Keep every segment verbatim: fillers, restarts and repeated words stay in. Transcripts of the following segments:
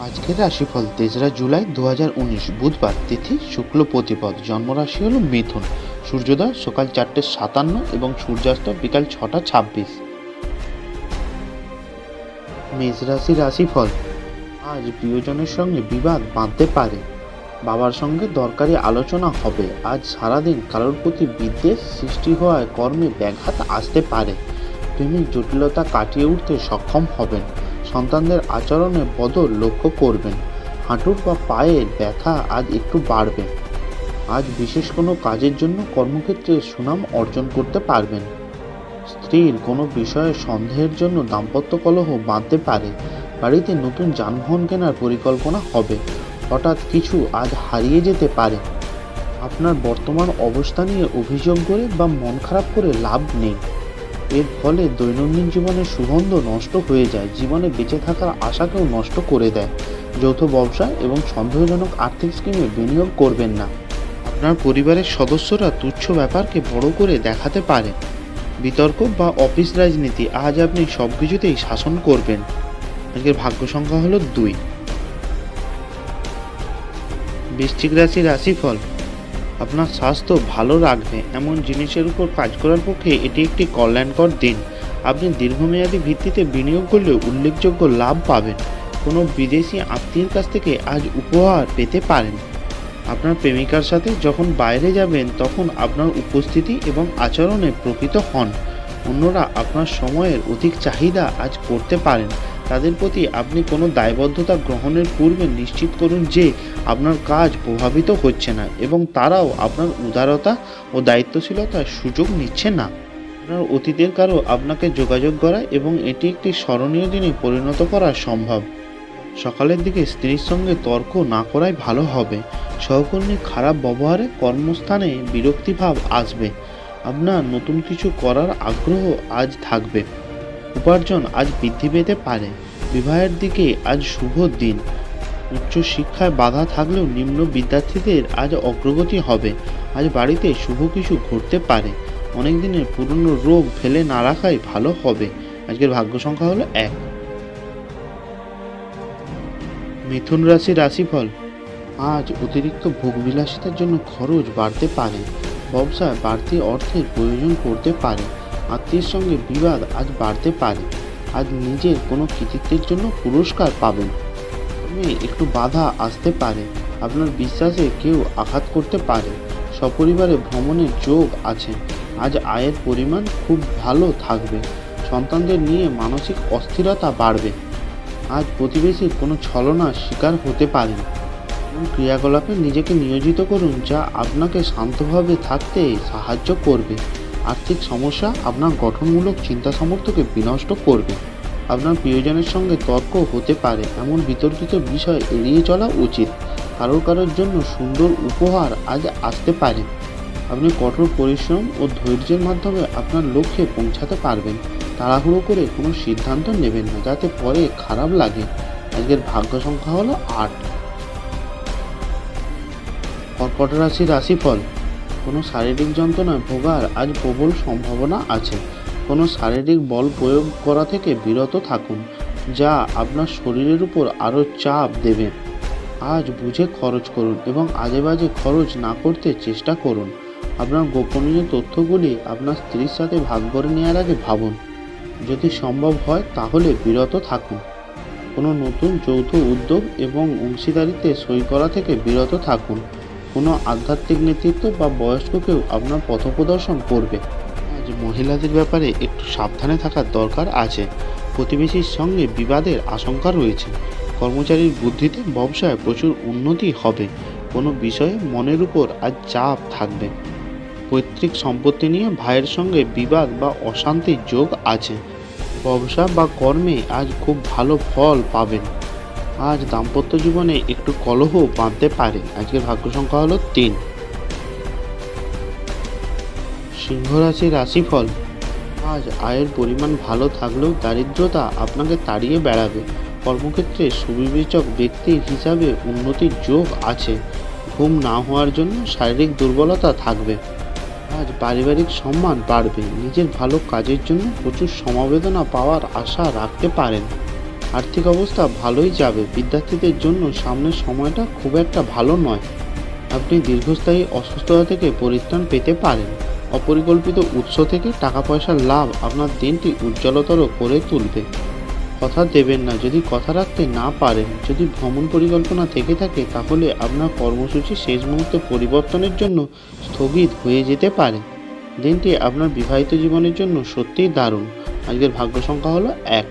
আজকের রাশিফল তেসরা জুলাই দু হাজার উনিশ বুধবার, তিথি শুক্ল প্রতিপদ, জন্মরাশি হল মিথুন, সূর্যোদয় সকাল চারটে সাতান্ন এবং সূর্যাস্ত বিকাল ছটা ছাব্বিশ। মেষ রাশি রাশিফল, আজ প্রিয়জনের সঙ্গে বিবাদ বাঁধতে পারে, বাবার সঙ্গে দরকারি আলোচনা হবে। আজ সারাদিন কারোর প্রতি বিদ্বেষ সৃষ্টি হওয়ায় কর্মে ব্যাঘাত আসতে পারে, প্রেমিক জটিলতা কাটিয়ে উঠতে সক্ষম হবেন, সন্তানদের আচরণে বদল লক্ষ্য করবেন, হাঁটুর বা পায়ের ব্যথা আজ একটু বাড়বে। আজ বিশেষ কোনো কাজের জন্য কর্মক্ষেত্রে সুনাম অর্জন করতে পারবেন। স্ত্রীর কোনো বিষয়ে সন্দেহের জন্য দাম্পত্য কলহ বাঁধতে পারে, বাড়িতে নতুন যানবাহন কেনার পরিকল্পনা হবে, হঠাৎ কিছু আজ হারিয়ে যেতে পারে। আপনার বর্তমান অবস্থা নিয়ে অভিযোগ করে বা মন খারাপ করে লাভ নেই, এর ফলে দৈনন্দিন জীবনের সুগন্ধ নষ্ট হয়ে যায়, জীবনে বেঁচে থাকার আশাকেও নষ্ট করে দেয়। যৌথ ব্যবসা এবং সন্দেহজনক আর্থিক স্কিমে বিনিয়োগ করবেন না। আপনার পরিবারের সদস্যরা তুচ্ছ ব্যাপারকে বড় করে দেখাতে পারে। বিতর্ক বা অফিস রাজনীতি আজ আপনি সব কিছুতেই শাসন করবেন। আজকের ভাগ্য সংখ্যা হলো দুই। বৃশ্চিক রাশি রাশিফল, আপনার স্বাস্থ্য ভালো রাখবে এমন জিনিসের উপর কাজ করার পক্ষে এটি একটি কল্যাণকর দিন। আপনি দীর্ঘমেয়াদী ভিত্তিতে বিনিয়োগ করলে উল্লেখযোগ্য লাভ পাবেন। কোনো বিদেশি আত্মীয়ের কাছ থেকে আজ উপহার পেতে পারেন। আপনার প্রেমিকার সাথে যখন বাইরে যাবেন তখন আপনার উপস্থিতি এবং আচরণে প্রকৃত হন। অন্যরা আপনার সময়ের অধিক চাহিদা আজ করতে পারেন। তাদের প্রতি আপনি কোনো দায়বদ্ধতা গ্রহণের পূর্বে নিশ্চিত করুন যে আপনার কাজ প্রভাবিত হচ্ছে না এবং তারাও আপনার উদারতা ও দায়িত্বশীলতার সুযোগ নিচ্ছে না। আপনার অতীতের কারো আপনাকে যোগাযোগ করা এবং এটি একটি স্মরণীয় দিনে পরিণত করা সম্ভব। সকালের দিকে স্ত্রীর সঙ্গে তর্ক না করাই ভালো হবে। সহকর্মীর খারাপ ব্যবহারে কর্মস্থানে বিরক্তিভাব আসবে। আপনার নতুন কিছু করার আগ্রহ আজ থাকবে। উপার্জন আজ বৃদ্ধি পেতে পারে। বিবাহের দিকে আজ শুভ দিন। উচ্চশিক্ষায় বাধা থাকলেও নিম্ন বিদ্যার্থীদের আজ অগ্রগতি হবে। আজ বাড়িতে শুভ কিছু ঘটতে পারে। অনেক দিনের পুরনো রোগ ফেলে না রাখাই ভালো হবে। আজকের ভাগ্য সংখ্যা হলো এক। মিথুন রাশি রাশিফল, আজ অতিরিক্ত ভোগবিলাসিতার জন্য খরচ বাড়তে পারে। ব্যবসায় বাড়তি অর্থের প্রয়োজন পড়তে পারে। আত্মীয়ের সঙ্গে বিবাদ আজ বাড়তে পারে। আজ নিজের কোনো কৃতিত্বের জন্য পুরস্কার পাবেন। একটু বাধা আসতে পারে। আপনার বিশ্বাসে কেউ আঘাত করতে পারে। সপরিবারে ভ্রমণের যোগ আছে। আজ আয়ের পরিমাণ খুব ভালো থাকবে। সন্তানদের নিয়ে মানসিক অস্থিরতা বাড়বে। আজ প্রতিবেশীর কোনো ছলনার শিকার হতে পারেন। এবং ক্রিয়াকলাপে নিজেকে নিয়োজিত করুন যা আপনাকে শান্তভাবে থাকতে সাহায্য করবে। আর্থিক সমস্যা আপনার গঠনমূলক চিন্তা সামর্থ্যকে বিনষ্ট করবে। আপনার প্রিয়জনের সঙ্গে তর্ক হতে পারে, এমন বিতর্কিত বিষয় এড়িয়ে চলা উচিত। কারোর কারোর জন্য সুন্দর উপহার আজ আসতে পারে। আপনি কঠোর পরিশ্রম ও ধৈর্যের মাধ্যমে আপনার লক্ষ্যে পৌঁছাতে পারবেন। তাড়াহুড়ো করে কোনো সিদ্ধান্ত নেবেন না যাতে পরে খারাপ লাগে। আজকের ভাগ্য সংখ্যা হলো আট। কর্কট রাশি রাশিফল, কোনো শারীরিক যন্ত্রণায় ভোগার আজ প্রবল সম্ভাবনা আছে। কোনো শারীরিক বল প্রয়োগ করা থেকে বিরত থাকুন যা আপনার শরীরের উপর আরও চাপ দেবে। আজ বুঝে খরচ করুন এবং আজে বাজে খরচ না করতে চেষ্টা করুন। আপনার গোপনীয় তথ্যগুলি আপনার স্ত্রীর সাথে ভাগ করে নেওয়ার আগে ভাবুন। যদি সম্ভব হয় তাহলে বিরত থাকুন। কোনো নতুন যৌথ উদ্যোগ এবং অংশীদারিত্বে সই করা থেকে বিরত থাকুন। কোনো আধ্যাত্মিক নেতৃত্ব বা বয়স্ক কেউ আপনার পথপ্রদর্শন করবে। আজ মহিলাদের ব্যাপারে একটু সাবধানে থাকার দরকার আছে। প্রতিবেশীর সঙ্গে বিবাদের আশঙ্কা রয়েছে। কর্মচারীর বুদ্ধিতে ব্যবসায় প্রচুর উন্নতি হবে। কোনো বিষয়ে মনের উপর আজ চাপ থাকবে। পৈতৃক সম্পত্তি নিয়ে ভাইয়ের সঙ্গে বিবাদ বা অশান্তির যোগ আছে। ব্যবসা বা কর্মে আজ খুব ভালো ফল পাবেন। আজ দাম্পত্য জীবনে একটু কলহ বাঁধতে পারে। আজকের ভাগ্য সংখ্যা হলো তিন। সিংহ রাশি রাশিফল, আজ আয়ের পরিমাণ ভালো থাকলেও দারিদ্রতা আপনাকে তাড়িয়ে বেড়াবে। কর্মক্ষেত্রে সুবিবেচক ব্যক্তি হিসাবে উন্নতির যোগ আছে। ঘুম না হওয়ার জন্য শারীরিক দুর্বলতা থাকবে। আজ পারিবারিক সম্মান বাড়বে। নিজের ভালো কাজের জন্য প্রচুর সমবেদনা পাওয়ার আশা রাখতে পারেন। আর্থিক অবস্থা ভালোই যাবে। বিদ্যার্থীদের জন্য সামনের সময়টা খুব একটা ভালো নয়। আপনি দীর্ঘস্থায়ী অসুস্থতা থেকে পরিত্রাণ পেতে পারেন। অপরিকল্পিত উৎস থেকে টাকা পয়সার লাভ আপনার দিনটি উজ্জ্বলতর করে তুলবে। কথা দেবেন না যদি কথা রাখতে না পারেন। যদি ভ্রমণ পরিকল্পনা থেকে থাকে তাহলে আপনার কর্মসূচি শেষ মুহূর্তে পরিবর্তনের জন্য স্থগিত হয়ে যেতে পারে। দিনটি আপনার বিবাহিত জীবনের জন্য সত্যিই দারুণ। আজকের ভাগ্য সংখ্যা হলো এক।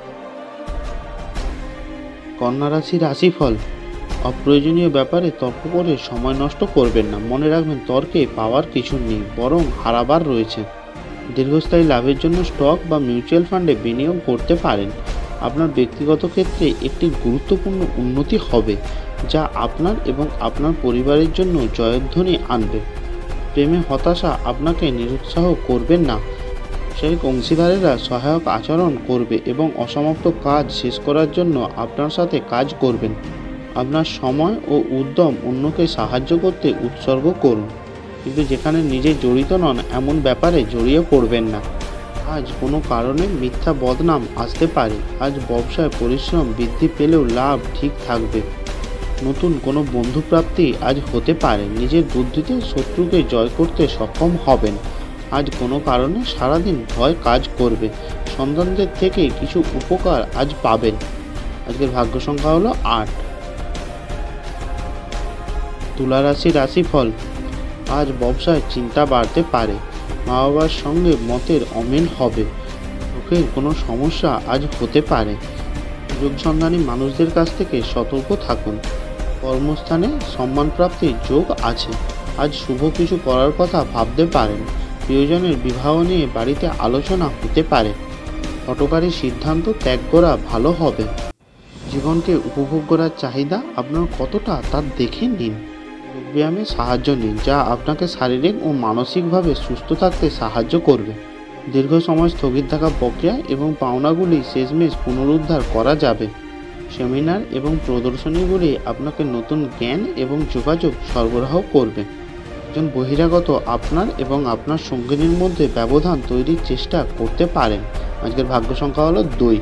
কন্যা রাশি রাশিফল। অপ্রয়োজনীয় ব্যাপারে তর্ক করে সময় নষ্ট করবেন না। মনে রাখবেন তর্কে পাওয়ার কিছু নেই, বরং হারাবার রয়েছে। দীর্ঘস্থায়ী লাভের জন্য স্টক বা মিউচুয়াল ফান্ডে বিনিয়োগ করতে পারেন। আপনার ব্যক্তিগত ক্ষেত্রে একটি গুরুত্বপূর্ণ উন্নতি হবে, যা আপনার এবং আপনার পরিবারের জন্য জয়ধ্বনি আনবে। প্রেমে হতাশা আপনাকে নিরুৎসাহ করবেন না। ব্যবসায়িক অংশীদারেরা সহায়ক আচরণ করবে এবং অসমাপ্ত কাজ শেষ করার জন্য আপনার সাথে কাজ করবেন। আপনার সময় ও উদ্যম অন্যকে সাহায্য করতে উৎসর্গ করুন, কিন্তু যেখানে নিজে জড়িত নন এমন ব্যাপারে জড়িয়ে পড়বেন না। আজ কোনো কারণে মিথ্যা বদনাম আসতে পারে। আজ ব্যবসায় পরিশ্রম বৃদ্ধি পেলেও লাভ ঠিক থাকবে। নতুন কোনো বন্ধুপ্রাপ্তি আজ হতে পারে। নিজের বুদ্ধিতে শত্রুকে জয় করতে সক্ষম হবেন। আজ কোনো কারণে সারাদিন ভয় কাজ করবে। সন্তানদের থেকে কিছু উপকার আজ পাবেন। আজকের ভাগ্য সংখ্যা হলো আট। তুলা রাশি রাশিফল। আজ ব্যবসায় চিন্তা বাড়তে পারে। মা বাবার সঙ্গে মতের অমিল হবে। চোখের কোনো সমস্যা আজ হতে পারে। সুযোগ সন্ধানী মানুষদের কাছ থেকে সতর্ক থাকুন। কর্মস্থানে সম্মান প্রাপ্তির যোগ আছে। আজ শুভ কিছু করার কথা ভাবতে পারেন। প্রিয়জনের বিবাহ নিয়ে বাড়িতে আলোচনা হতে পারে। হঠকারী সিদ্ধান্ত ত্যাগ করা ভালো হবে। জীবনকে উপভোগ করার চাহিদা আপনার কতটা তা দেখে নিন। যোগব্যায়ামে সাহায্য নিন, যা আপনাকে শারীরিক ও মানসিকভাবে সুস্থ থাকতে সাহায্য করবে। দীর্ঘ সময় স্থগিত থাকা প্রক্রিয়া এবং পাওনাগুলি শেষমেশ পুনরুদ্ধার করা যাবে। সেমিনার এবং প্রদর্শনীগুলি আপনাকে নতুন জ্ঞান এবং যোগাযোগ সরবরাহ করবে। একজন বহিরাগত আপনার এবং আপনার সঙ্গিনীর মধ্যে ব্যবধান তৈরির চেষ্টা করতে পারেন। আজকের ভাগ্য সংখ্যা হলো দুই।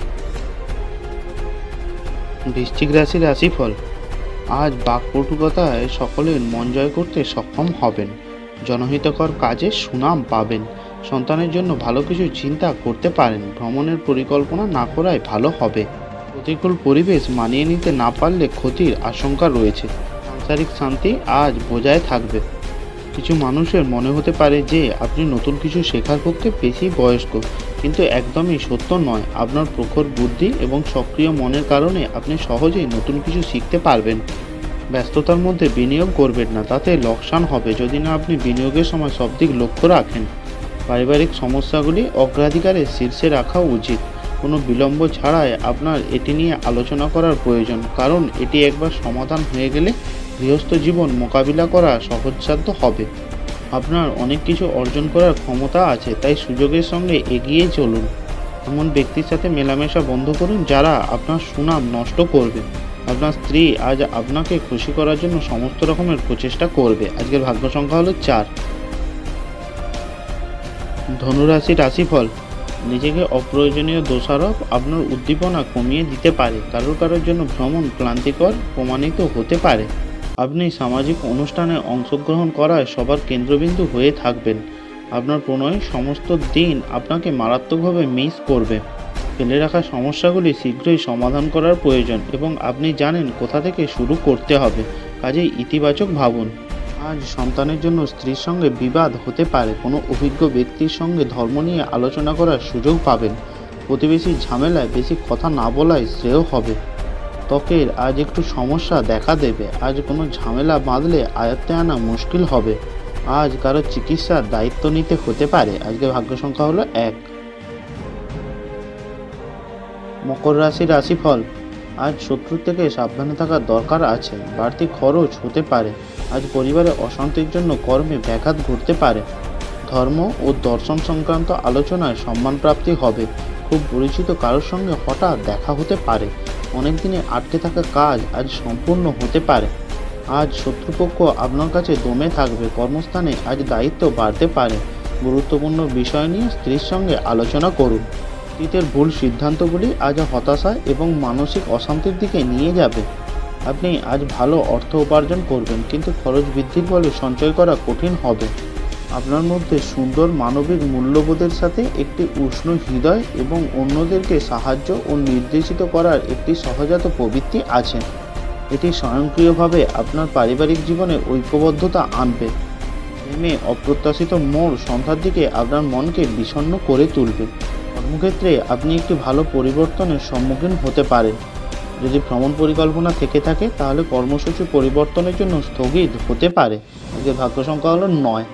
বৃশ্চিক রাশি রাশিফল। আজ বাকপটুকতায় সকলের মন জয় করতে সক্ষম হবেন। জনহিতকর কাজে সুনাম পাবেন। সন্তানের জন্য ভালো কিছু চিন্তা করতে পারেন। ভ্রমণের পরিকল্পনা না করাই ভালো হবে। প্রতিকূল পরিবেশ মানিয়ে নিতে না পারলে ক্ষতির আশঙ্কা রয়েছে। সাংসারিক শান্তি আজ বজায় থাকবে। কিছু মানুষের মনে হতে পারে যে আপনি নতুন কিছু শেখার পক্ষে বেশি বয়স্ক, কিন্তু একদমই সত্য নয়। আপনার প্রখর বুদ্ধি এবং সক্রিয় মনের কারণে আপনি সহজেই নতুন কিছু শিখতে পারবেন। ব্যস্ততার মধ্যে বিনিয়োগ করবেন না, তাতে লোকসান হবে যদি না আপনি বিনিয়োগের সময় সব দিক লক্ষ্য রাখেন। পারিবারিক সমস্যাগুলি অগ্রাধিকারের শীর্ষে রাখা উচিত। কোনো বিলম্ব ছাড়াই আপনার এটি নিয়ে আলোচনা করার প্রয়োজন, কারণ এটি একবার সমাধান হয়ে গেলে গৃহস্থ জীবন মোকাবিলা করা সহজসাধ্য হবে। আপনার অনেক কিছু অর্জন করার ক্ষমতা আছে, তাই সুযোগের সঙ্গে এগিয়ে চলুন। এমন ব্যক্তির সাথে মেলামেশা বন্ধ করুন যারা আপনার সুনাম নষ্ট করবে। আপনার স্ত্রী আজ আপনাকে খুশি করার জন্য সমস্ত রকমের প্রচেষ্টা করবে। আজকের ভাগ্য সংখ্যা হলো চার। ধনুরাশি রাশিফল। নিজেকে অপ্রয়োজনীয় দোষারোপ আপনার উদ্দীপনা কমিয়ে দিতে পারে। কারোর কারোর জন্য ভ্রমণ ক্লান্তিকর প্রমাণিত হতে পারে। আপনি সামাজিক অনুষ্ঠানে অংশগ্রহণ করায় সবার কেন্দ্রবিন্দু হয়ে থাকবেন। আপনার প্রণয় সমস্ত দিন আপনাকে মারাত্মকভাবে মিস করবে। ফেলে রাখা সমস্যাগুলি শীঘ্রই সমাধান করার প্রয়োজন এবং আপনি জানেন কোথা থেকে শুরু করতে হবে। কাজেই ইতিবাচক ভাবুন। আজ সন্তানের জন্য স্ত্রীর সঙ্গে বিবাদ হতে পারে। কোনো অভিজ্ঞ ব্যক্তির সঙ্গে ধর্ম নিয়ে আলোচনা করার সুযোগ পাবেন। প্রতিবেশীর ঝামেলায় বেশি কথা না বলাই শ্রেয় হবে। ত্বকের আজ একটু সমস্যা দেখা দেবে। আজ কোনো ঝামেলা বাঁধলে আয়ত্তে আনা মুশকিল হবে। আজ কারো চিকিৎসার দায়িত্ব নিতে হতে পারে। আজকে ভাগ্য সংখ্যা হলো এক। মকর রাশি রাশিফল। আজ শত্রুর থেকে সাবধানে থাকার দরকার আছে। বাড়তি খরচ হতে পারে। আজ পরিবারে অশান্তির জন্য কর্মে ব্যাঘাত ঘটতে পারে। ধর্ম ও দর্শন সংক্রান্ত আলোচনায় সম্মান প্রাপ্তি হবে। খুব পরিচিত কারোর সঙ্গে হঠাৎ দেখা হতে পারে। অনেক দিনে আটকে থাকা কাজ আজ সম্পূর্ণ হতে পারে। আজ শত্রুপক্ষ আপনার কাছে দমে থাকবে। কর্মস্থানে আজ দায়িত্ব বাড়তে পারে। গুরুত্বপূর্ণ বিষয় নিয়ে স্ত্রীর সঙ্গে আলোচনা করুন। অতীতের ভুল সিদ্ধান্তগুলি আজ হতাশা এবং মানসিক অশান্তির দিকে নিয়ে যাবে। আপনি আজ ভালো অর্থ উপার্জন করবেন, কিন্তু খরচ বৃদ্ধির ফলে সঞ্চয় করা কঠিন হবে। আপনার মধ্যে সুন্দর মানবিক মূল্যবোধের সাথে একটি উষ্ণ হৃদয় এবং অন্যদেরকে সাহায্য ও নির্দেশিত করার একটি সহজাত প্রবৃত্তি আছে। এটি স্বয়ংক্রিয়ভাবে আপনার পারিবারিক জীবনে ঐক্যবদ্ধতা আনবে। প্রেমে অপ্রত্যাশিত মোড় সন্ধ্যার দিকে আপনার মনকে বিষণ্ণ করে তুলবে। কর্মক্ষেত্রে আপনি একটি ভালো পরিবর্তনের সম্মুখীন হতে পারেন। যদি ভ্রমণ পরিকল্পনা থেকে থাকে তাহলে কর্মসূচি পরিবর্তনের জন্য স্থগিত হতে পারে। আজকে ভাগ্য সংখ্যা হলো নয়।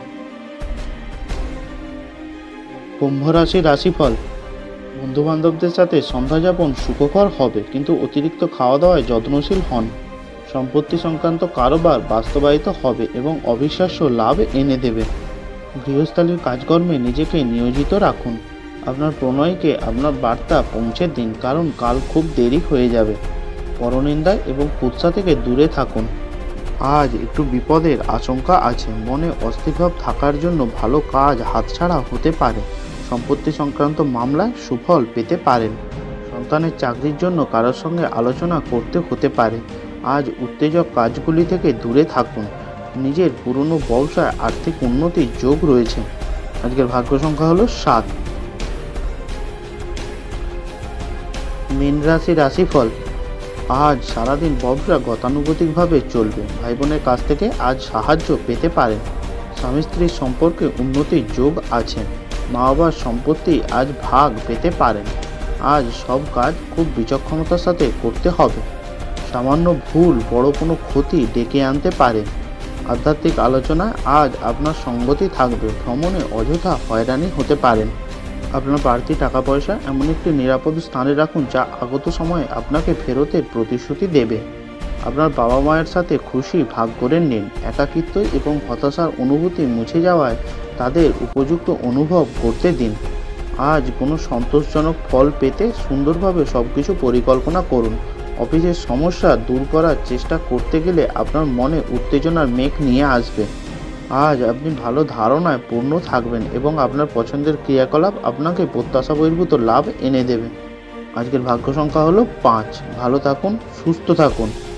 কুম্ভ রাশির রাশিফল। বন্ধু বান্ধবদের সাথে সন্ধ্যাযাপন সুখকর হবে, কিন্তু অতিরিক্ত খাওয়া দাওয়ায় যত্নশীল হন। সম্পত্তি সংক্রান্ত কারোবার বাস্তবায়িত হবে এবং অবিশ্বাস্য লাভ এনে দেবে। গৃহস্থালির কাজকর্মে নিজেকে নিয়োজিত রাখুন। আপনার প্রণয়কে আপনার বার্তা পৌঁছে দিন, কারণ কাল খুব দেরি হয়ে যাবে। পরনিন্দা এবং কুৎসা থেকে দূরে থাকুন। আজ একটু বিপদের আশঙ্কা আছে। মনে অস্থিরভাব থাকার জন্য ভালো কাজ হাতছাড়া হতে পারে। সম্পত্তি সংক্রান্ত মামলায় সুফল পেতে পারেন। সন্তানের চাকরির জন্য কারোর সঙ্গে আলোচনা করতে হতে পারে। আজ উত্তেজক কাজগুলি থেকে দূরে থাকুন। নিজের পুরনো ব্যবসায় আর্থিক উন্নতির যোগ রয়েছে। আজকের ভাগ্য সংখ্যা হলো সাত। মীন রাশি রাশিফল। আজ সারাদিন ব্যবসা গতানুগতিকভাবে চলবে। ভাই বোনের কাছ থেকে আজ সাহায্য পেতে পারেন। স্বামী স্ত্রীর সম্পর্কে উন্নতির যোগ আছে। মা বাবার সম্পত্তি আজ ভাগ পেতে পারেন। আজ সব কাজ খুব বিচক্ষণতার সাথে করতে হবে। সামান্য ভুল বড় কোনো ক্ষতি ডেকে আনতে পারে। আধ্যাত্মিক আলোচনায় আজ আপনার সঙ্গতি থাকবে। ভ্রমণে অযথা হয়রানি হতে পারেন। আপনার বাড়তি টাকা পয়সা এমন একটি নিরাপদ স্থানে রাখুন যা আগত সময়ে আপনাকে ফেরতের প্রতিশ্রুতি দেবে। আপনার বাবা মায়ের সাথে খুশি ভাগ করে নিন। একাকিত্ব এবং হতাশার অনুভূতি মুছে যাওয়ায় তাদের উপযুক্ত অনুভব করতে দিন। আজ কোনো সন্তোষজনক ফল পেতে সুন্দরভাবে সব কিছু পরিকল্পনা করুন। অফিসের সমস্যা দূর করার চেষ্টা করতে গেলে আপনার মনে উত্তেজনার মেঘ নিয়ে আসবে। আজ আপনি ভালো ধারণায় পূর্ণ থাকবেন এবং আপনার পছন্দের ক্রিয়াকলাপ আপনাকে প্রত্যাশা বহির্ভূত লাভ এনে দেবে। আজকের ভাগ্য সংখ্যা হলো পাঁচ। ভালো থাকুন, সুস্থ থাকুন।